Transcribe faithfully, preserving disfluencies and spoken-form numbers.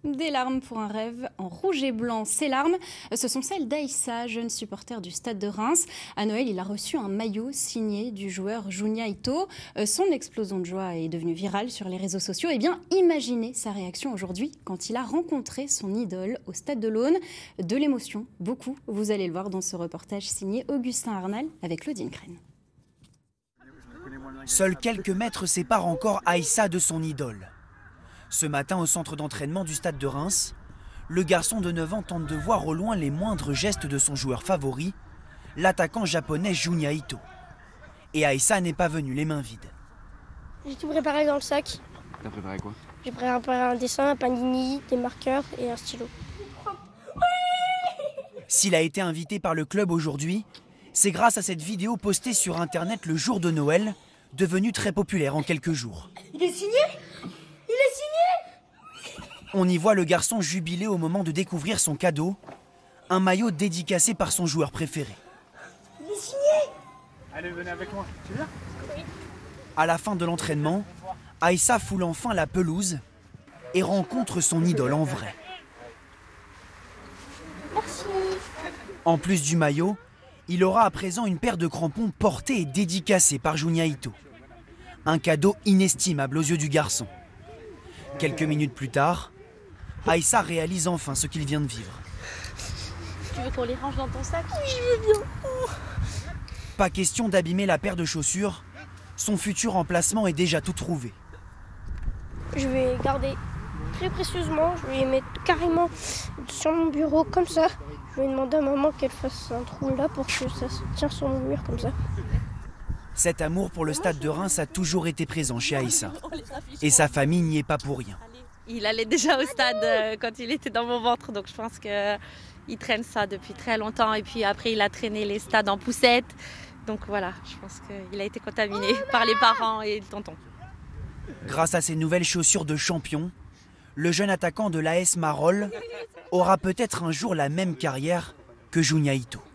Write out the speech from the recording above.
Des larmes pour un rêve en rouge et blanc. Ces larmes, ce sont celles d'Aïssa, jeune supporter du Stade de Reims. À Noël, il a reçu un maillot signé du joueur Junya Ito. Son explosion de joie est devenue virale sur les réseaux sociaux. Eh bien, imaginez sa réaction aujourd'hui quand il a rencontré son idole au Stade de l'Aune. De l'émotion, beaucoup. Vous allez le voir dans ce reportage signé Augustin Arnal avec Claudine Crène. Seuls quelques mètres séparent encore Aïssa de son idole. Ce matin, au centre d'entraînement du Stade de Reims, le garçon de neuf ans tente de voir au loin les moindres gestes de son joueur favori, l'attaquant japonais Junya Ito. Et Aïssa n'est pas venu les mains vides. J'ai tout préparé dans le sac. T'as préparé quoi? J'ai préparé un dessin, un panini, des marqueurs et un stylo. S'il a été invité par le club aujourd'hui, c'est grâce à cette vidéo postée sur Internet le jour de Noël, devenue très populaire en quelques jours. Il est signé ? Il est signé ? On y voit le garçon jubilé au moment de découvrir son cadeau, un maillot dédicacé par son joueur préféré. Il est signé ? Allez, venez avec moi, tu viens? Oui. À la fin de l'entraînement, Aïssa foule enfin la pelouse et rencontre son idole en vrai. Merci. En plus du maillot, il aura à présent une paire de crampons portés et dédicacés par Junya Ito. Un cadeau inestimable aux yeux du garçon. Quelques minutes plus tard, Aïssa réalise enfin ce qu'il vient de vivre. Tu veux qu'on les range dans ton sac? Oui, je veux bien. Pas question d'abîmer la paire de chaussures, son futur emplacement est déjà tout trouvé. Je vais garder très précieusement, je vais les mettre carrément sur mon bureau comme ça. Je vais demander à maman qu'elle fasse un trou là pour que ça se tienne sur mon mur comme ça. Cet amour pour le Stade de Reims a toujours été présent chez Aïssa. Et sa famille n'y est pas pour rien. Il allait déjà au stade euh, quand il était dans mon ventre, donc je pense qu'il traîne ça depuis très longtemps. Et puis après, il a traîné les stades en poussette. Donc voilà, je pense qu'il a été contaminé par les parents et le tonton. Grâce à ses nouvelles chaussures de champion, le jeune attaquant de l'A S Marolles aura peut-être un jour la même carrière que Junya Ito.